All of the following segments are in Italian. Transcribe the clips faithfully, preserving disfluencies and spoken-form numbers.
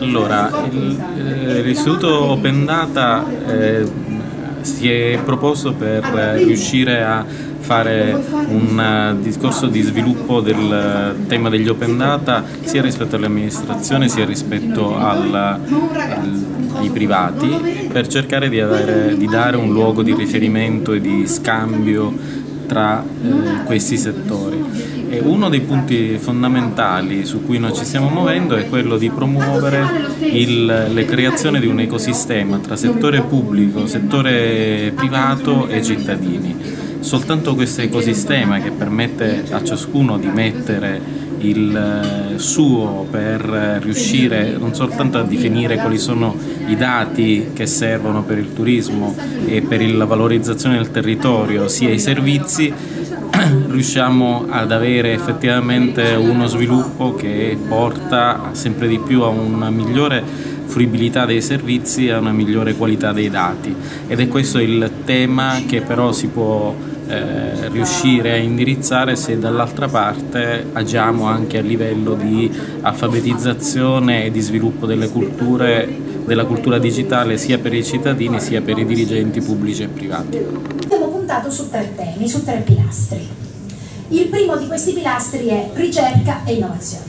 Allora, l'istituto Open Data eh, si è proposto per riuscire a fare un discorso di sviluppo del tema degli open data sia rispetto all'amministrazione sia rispetto al, al, ai privati, per cercare di, avere, di dare un luogo di riferimento e di scambio tra eh, questi settori. E uno dei punti fondamentali su cui noi ci stiamo muovendo è quello di promuovere il, la creazione di un ecosistema tra settore pubblico, settore privato e cittadini. Soltanto questo ecosistema, che permette a ciascuno di mettere il suo per riuscire non soltanto a definire quali sono i dati che servono per il turismo e per la valorizzazione del territorio, sia i servizi, riusciamo ad avere effettivamente uno sviluppo che porta sempre di più a una migliore fruibilità dei servizi e a una migliore qualità dei dati, ed è questo il tema che però si può eh, riuscire a indirizzare se dall'altra parte agiamo anche a livello di alfabetizzazione e di sviluppo delle culture, della cultura digitale, sia per i cittadini sia per i dirigenti pubblici e privati. Abbiamo puntato su tre temi, su tre pilastri. Il primo di questi pilastri è ricerca e innovazione,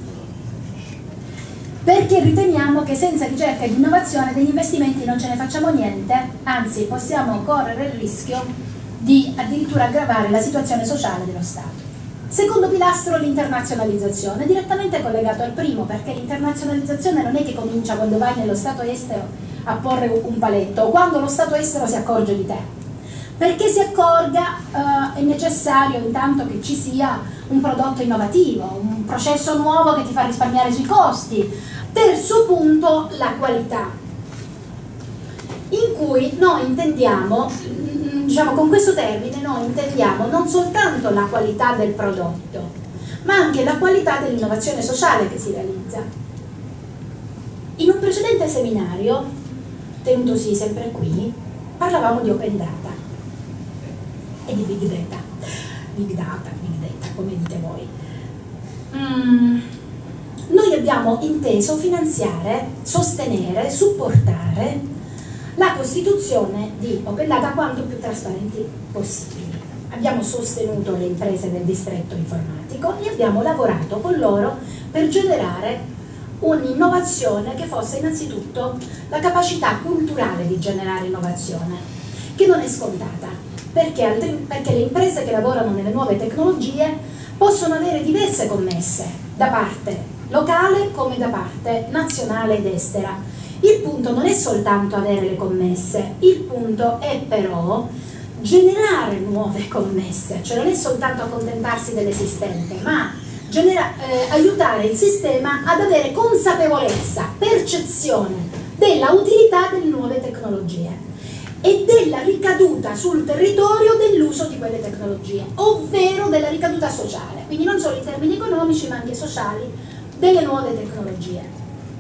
perché riteniamo che senza ricerca ed innovazione degli investimenti non ce ne facciamo niente, anzi possiamo correre il rischio di addirittura aggravare la situazione sociale dello Stato. Secondo pilastro, l'internazionalizzazione, direttamente collegato al primo, perché l'internazionalizzazione non è che comincia quando vai nello Stato estero a porre un paletto, o quando lo Stato estero si accorge di te. Perché si accorga eh, è necessario intanto che ci sia un prodotto innovativo, un processo nuovo che ti fa risparmiare sui costi. Terzo punto, la qualità, in cui noi intendiamo, diciamo con questo termine, noi intendiamo non soltanto la qualità del prodotto, ma anche la qualità dell'innovazione sociale che si realizza. In un precedente seminario, tenutosi sempre qui, parlavamo di open data e di big data, big data, big data, come dite voi. Mm. Noi abbiamo inteso finanziare, sostenere, supportare la costituzione di open data quanto più trasparenti possibili. Abbiamo sostenuto le imprese del distretto informatico e abbiamo lavorato con loro per generare un'innovazione che fosse innanzitutto la capacità culturale di generare innovazione, che non è scontata, perché, perché le imprese che lavorano nelle nuove tecnologie possono avere diverse commesse da parte locale come da parte nazionale ed estera. Il punto non è soltanto avere le commesse, il punto è però generare nuove commesse, cioè non è soltanto accontentarsi dell'esistente, ma genera, eh, aiutare il sistema ad avere consapevolezza, percezione della utilità delle nuove tecnologie e della ricaduta sul territorio dell'uso di quelle tecnologie, ovvero della ricaduta sociale, quindi non solo in termini economici ma anche sociali delle nuove tecnologie.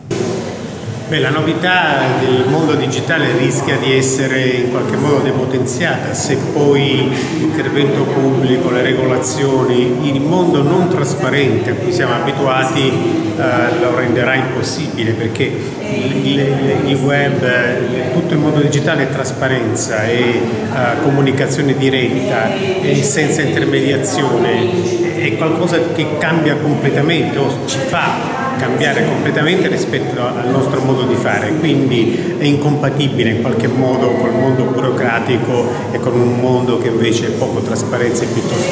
Beh, la novità del mondo digitale rischia di essere in qualche modo depotenziata se poi l'intervento pubblico, le regolazioni, il mondo non trasparente a cui siamo abituati eh, lo renderà impossibile, perché il, il web, tutto il mondo digitale è trasparenza, è uh, comunicazione diretta, è senza intermediazione, è qualcosa che cambia completamente o ci fa cambiare completamente rispetto al nostro modo di fare, quindi è incompatibile in qualche modo col mondo burocratico e con un mondo che invece è poco trasparenza e piuttosto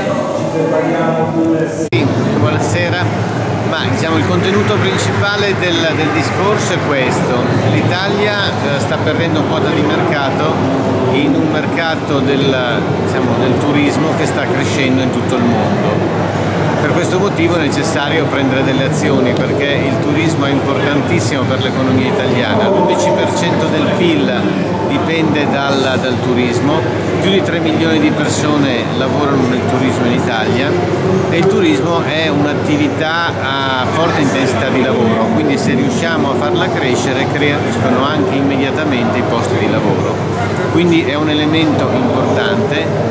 opaco. Sì, buonasera. Ma diciamo il contenuto principale del, del discorso è questo: l'Italia eh, sta perdendo quota di mercato in un mercato del, diciamo, del turismo che sta crescendo in tutto il mondo. Per questo motivo è necessario prendere delle azioni, perché il turismo è importantissimo per l'economia italiana. L'undici per cento del P I L dipende dal, dal turismo, più di tre milioni di persone lavorano nel turismo in Italia e il turismo è un'attività a forte intensità di lavoro, quindi se riusciamo a farla crescere crescono anche immediatamente i posti di lavoro. Quindi è un elemento importante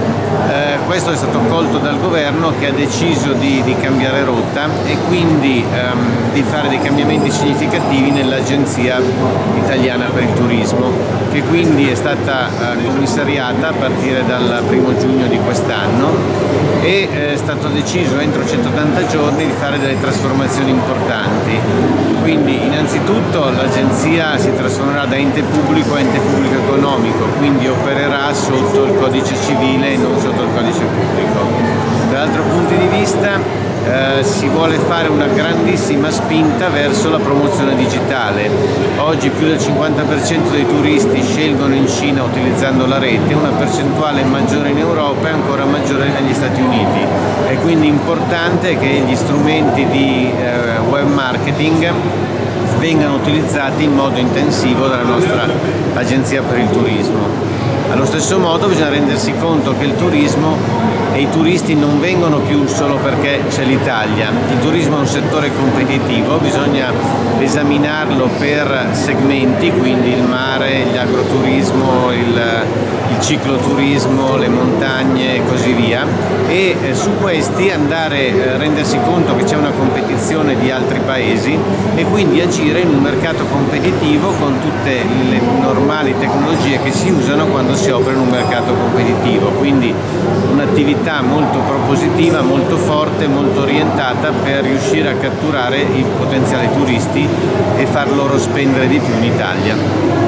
Eh, questo è stato colto dal governo, che ha deciso di, di cambiare rotta e quindi ehm, di fare dei cambiamenti significativi nell'Agenzia Italiana per il Turismo, che quindi è stata eh, commissariata a partire dal primo giugno di quest'anno e eh, è stato deciso entro centottanta giorni di fare delle trasformazioni importanti. Quindi innanzitutto l'agenzia si trasformerà da ente pubblico a ente pubblico economico, quindi opererà sotto il codice civile e non sotto il codice pubblico. Dall'altro punto di vista eh, si vuole fare una grandissima spinta verso la promozione digitale. Oggi più del cinquanta per cento dei turisti scelgono in Cina utilizzando la rete, una percentuale maggiore in Europa e ancora maggiore negli Stati Uniti. È quindi importante che gli strumenti di eh, web marketing vengano utilizzati in modo intensivo dalla nostra Agenzia per il Turismo. Allo stesso modo bisogna rendersi conto che il turismo e i turisti non vengono più solo perché c'è l'Italia. Il turismo è un settore competitivo, bisogna esaminarlo per segmenti, quindi il mare, l'agroturismo, il, il cicloturismo, le montagne e così via, e eh, su questi andare a eh, rendersi conto che c'è una competizione di altri paesi e quindi agire in un mercato competitivo con tutte le normali tecnologie che si usano quando si opera in un mercato competitivo, quindi un'attività molto propositiva, molto forte, molto orientata per riuscire a catturare i potenziali turisti e far loro spendere di più in Italia.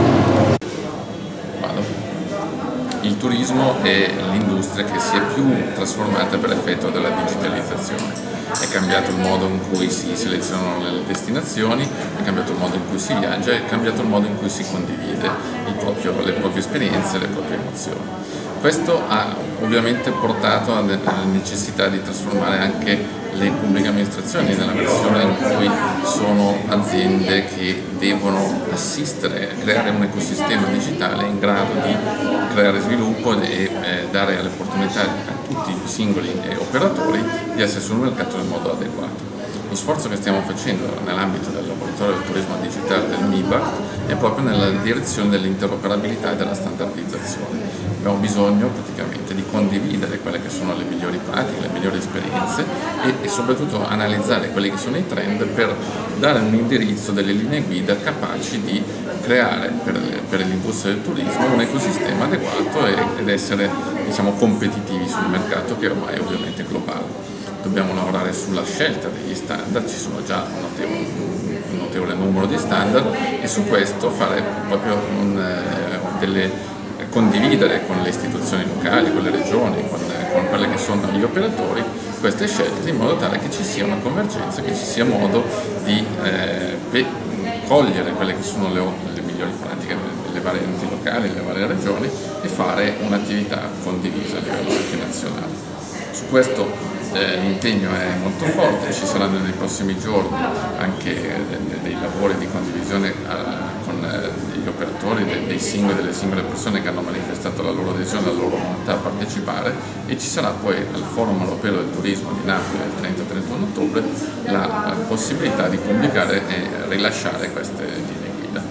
Il turismo è l'industria che si è più trasformata per effetto della digitalizzazione. È cambiato il modo in cui si selezionano le destinazioni, è cambiato il modo in cui si viaggia, è cambiato il modo in cui si condivide il proprio, le proprie esperienze, le proprie emozioni. Questo ha ovviamente portato alla necessità di trasformare anche le pubbliche amministrazioni nella versione in cui sono aziende che devono assistere, creare un ecosistema digitale in grado di creare sviluppo e eh, dare l'opportunità a tutti i singoli operatori di essere sul mercato in modo adeguato. Lo sforzo che stiamo facendo nell'ambito del laboratorio del turismo digitale del MIBACT è proprio nella direzione dell'interoperabilità e della standardizzazione. Abbiamo bisogno praticamente di condividere quelle che sono le migliori pratiche, le migliori esperienze e, e soprattutto analizzare quelli che sono i trend per dare un indirizzo, delle linee guida capaci di creare per, per l'industria del turismo un ecosistema adeguato e, ed essere, diciamo, competitivi sul mercato, che ormai è ovviamente globale. Dobbiamo lavorare sulla scelta degli standard, ci sono già un notevole, un notevole numero di standard, e su questo fare proprio un, eh, delle, condividere con le istituzioni locali, con le regioni, con, con quelli che sono gli operatori queste scelte, in modo tale che ci sia una convergenza, che ci sia modo di eh, cogliere quelle che sono le, le migliori pratiche delle varie enti locali, delle varie regioni, e fare un'attività condivisa a livello anche nazionale. Su questo Eh, l'impegno è molto forte, ci saranno nei prossimi giorni anche eh, dei lavori di condivisione eh, con eh, gli operatori, dei, dei singoli, delle singole persone che hanno manifestato la loro adesione, la loro volontà a partecipare, e ci sarà poi al Forum Europeo del Turismo di Napoli il trenta trentuno ottobre la, la possibilità di pubblicare e rilasciare queste linee guida.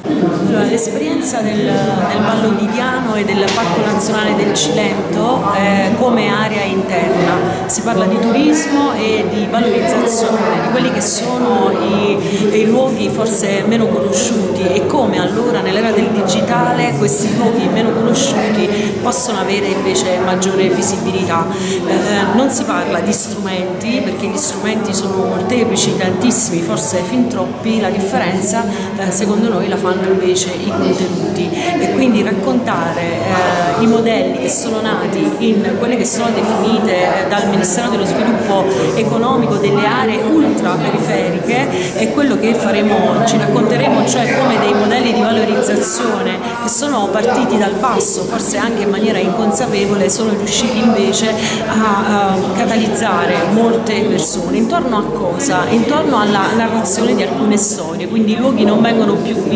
L'esperienza del, del Vallo di Diano e del Parco Nazionale del Cilento eh, come area interna, si parla di turismo e di valorizzazione di quelli che sono i, i luoghi forse meno conosciuti, e come allora nell'era del digitale questi luoghi meno conosciuti possono avere invece maggiore visibilità. Eh, non si parla di strumenti, perché gli strumenti sono molteplici, tantissimi, forse fin troppi, la differenza eh, secondo noi la fanno invece i contenuti, e quindi raccontare eh, i modelli che sono nati in quelle che sono definite eh, dal Ministero dello Sviluppo Economico delle aree ultraperiferiche è quello che faremo oggi. Racconteremo cioè come dei modelli di valorizzazione che sono partiti dal basso, forse anche in maniera inconsapevole, sono riusciti invece a, a catalizzare molte persone. Intorno a cosa? Intorno alla narrazione di alcune storie, quindi i luoghi non vengono più visti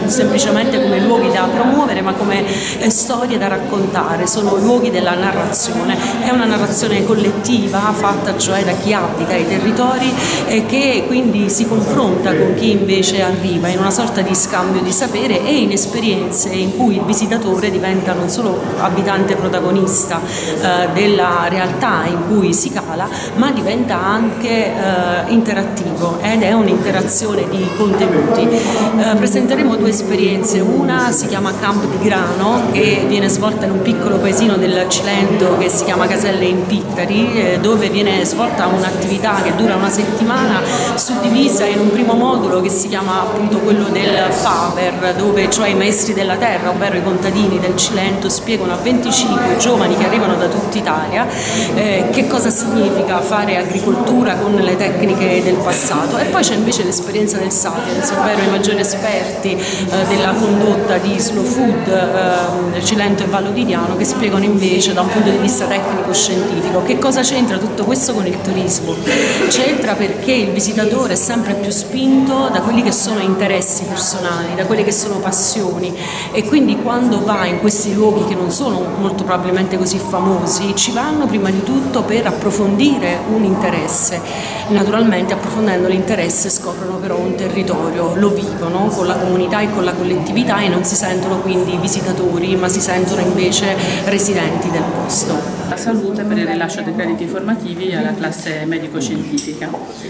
semplicemente come luoghi da promuovere, ma come eh, storie da raccontare, sono luoghi della narrazione. È una narrazione collettiva fatta cioè da chi abita i territori e che quindi si confronta con chi invece arriva in una sorta di scambio di sapere e in esperienze in cui il visitatore diventa non solo abitante protagonista eh, della realtà in cui si cala, ma diventa anche eh, interattivo ed è un'interazione di contenuti. Eh, presenteremo due esperienze, una si chiama Camp di Grano, che viene svolta in un piccolo paesino del Cilento che si chiama Caselle in Pittari, eh, dove viene svolta un'attività che dura una settimana, suddivisa in un primo modulo che si chiama appunto quello del Faber, dove cioè i maestri della terra, ovvero i contadini del Cilento, spiegano a venticinque giovani che arrivano da tutta Italia eh, che cosa significa fare agricoltura con le tecniche del passato. E poi c'è invece l'esperienza del Sapiens, ovvero i maggiori esperti eh, della condotta di slow food eh, Cilento e Vallo di Diano, che spiegano invece da un punto di vista tecnico-scientifico che cosa c'entra tutto questo con il turismo. C'entra perché il visitatore è sempre più spinto da quelli che sono interessi personali, da quelle che sono passioni, e quindi quando va in questi luoghi che non sono molto probabilmente così famosi, ci vanno prima di tutto per approfondire un interesse. Naturalmente approfondendo l'interesse scoprono però un territorio, lo vivono con la comunità e con la collettività e non si sentono quindi visitatori, ma si sentono invece residenti del posto. La salute per il rilascio dei crediti formativi alla classe medico-scientifica.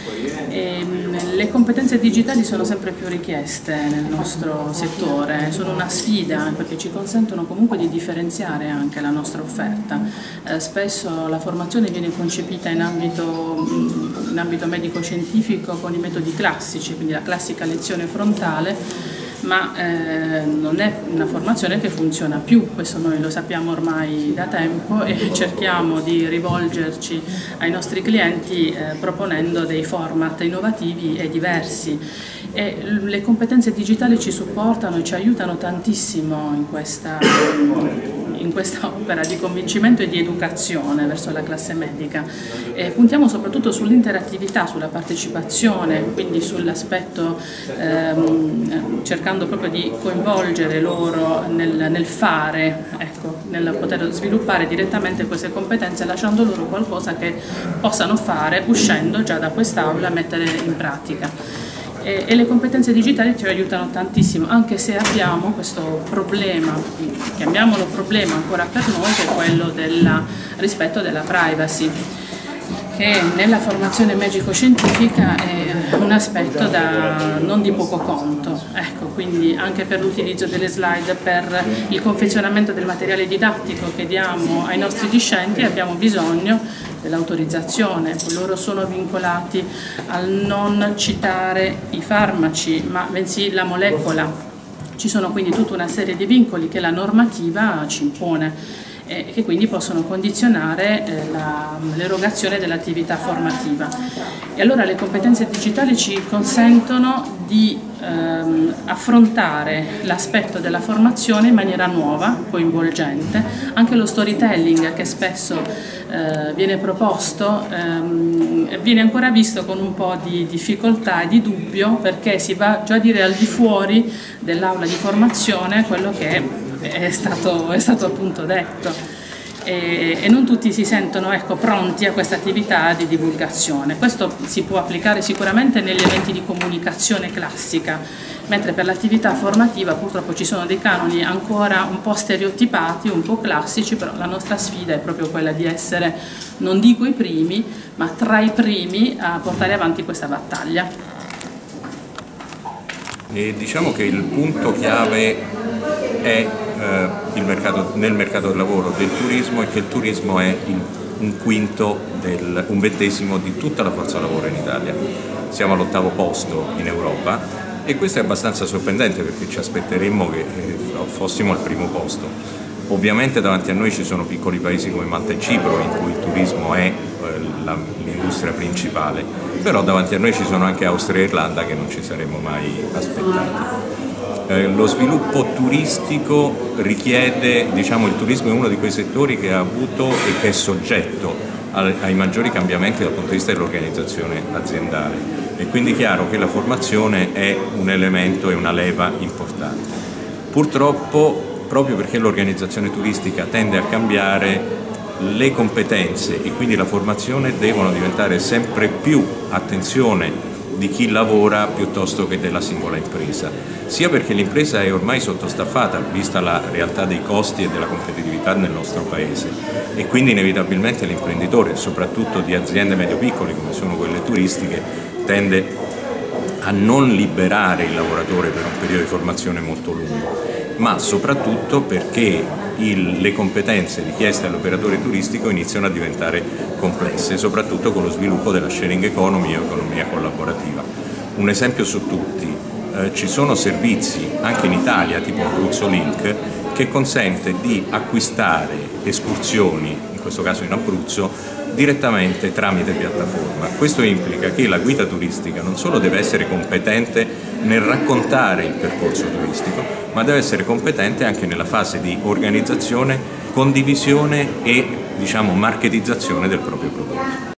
E, le competenze digitali sono sempre più richieste nel nostro settore, sono una sfida perché ci consentono comunque di differenziare anche la nostra offerta. Eh, spesso la formazione viene concepita in ambito, in ambito medico-scientifico con i metodi classici, quindi la classica lezione frontale, ma eh, non è una formazione che funziona più, questo noi lo sappiamo ormai da tempo e cerchiamo di rivolgerci ai nostri clienti eh, proponendo dei format innovativi e diversi. E le competenze digitali ci supportano e ci aiutano tantissimo in questa, in questa opera di convincimento e di educazione verso la classe medica. E puntiamo soprattutto sull'interattività, sulla partecipazione, quindi sull'aspetto ehm, cercando proprio di coinvolgere loro nel, nel fare, ecco, nel poter sviluppare direttamente queste competenze, lasciando loro qualcosa che possano fare uscendo già da quest'aula, mettere in pratica. E le competenze digitali ci aiutano tantissimo, anche se abbiamo questo problema, chiamiamolo problema ancora per noi, che è quello del rispetto della privacy, che nella formazione medico-scientifica è un aspetto da non di poco conto. Ecco, quindi anche per l'utilizzo delle slide, per il confezionamento del materiale didattico che diamo ai nostri discenti abbiamo bisogno dell'autorizzazione. Loro sono vincolati al non citare i farmaci, ma bensì la molecola. Ci sono quindi tutta una serie di vincoli che la normativa ci impone e che quindi possono condizionare eh, l'erogazione dell'attività formativa. E allora le competenze digitali ci consentono di ehm, affrontare l'aspetto della formazione in maniera nuova, coinvolgente. Anche lo storytelling, che spesso eh, viene proposto, ehm, viene ancora visto con un po' di difficoltà e di dubbio, perché si va già a dire al di fuori dell'aula di formazione quello che È stato, è stato appunto detto e, e non tutti si sentono, ecco, pronti a questa attività di divulgazione. Questo si può applicare sicuramente negli eventi di comunicazione classica, mentre per l'attività formativa purtroppo ci sono dei canoni ancora un po' stereotipati, un po' classici, però la nostra sfida è proprio quella di essere, non dico i primi, ma tra i primi a portare avanti questa battaglia. E diciamo che il punto chiave è eh, il mercato, nel mercato del lavoro del turismo, è che il turismo è il, un quinto, del, un ventesimo di tutta la forza lavoro in Italia. Siamo all'ottavo posto in Europa e questo è abbastanza sorprendente, perché ci aspetteremmo che eh, fossimo al primo posto. Ovviamente davanti a noi ci sono piccoli paesi come Malta e Cipro in cui il turismo è eh, l'industria principale, però davanti a noi ci sono anche Austria e Irlanda che non ci saremmo mai aspettati. Eh, lo sviluppo turistico richiede, diciamo, il turismo è uno di quei settori che ha avuto e che è soggetto ai maggiori cambiamenti dal punto di vista dell'organizzazione aziendale. E quindi è chiaro che la formazione è un elemento e una leva importante. Purtroppo, proprio perché l'organizzazione turistica tende a cambiare, le competenze e quindi la formazione devono diventare sempre più attenzione di chi lavora piuttosto che della singola impresa, sia perché l'impresa è ormai sottostaffata vista la realtà dei costi e della competitività nel nostro paese, e quindi inevitabilmente l'imprenditore, soprattutto di aziende medio-piccole come sono quelle turistiche, tende a non liberare il lavoratore per un periodo di formazione molto lungo, ma soprattutto perché il, le competenze richieste all'operatore turistico iniziano a diventare complesse, soprattutto con lo sviluppo della sharing economy o economia collaborativa. Un esempio su tutti, eh, ci sono servizi anche in Italia, tipo Abruzzo Link, che consente di acquistare escursioni, in questo caso in Abruzzo, direttamente tramite piattaforma. Questo implica che la guida turistica non solo deve essere competente nel raccontare il percorso turistico, ma deve essere competente anche nella fase di organizzazione, condivisione e, diciamo, marketizzazione del proprio prodotto.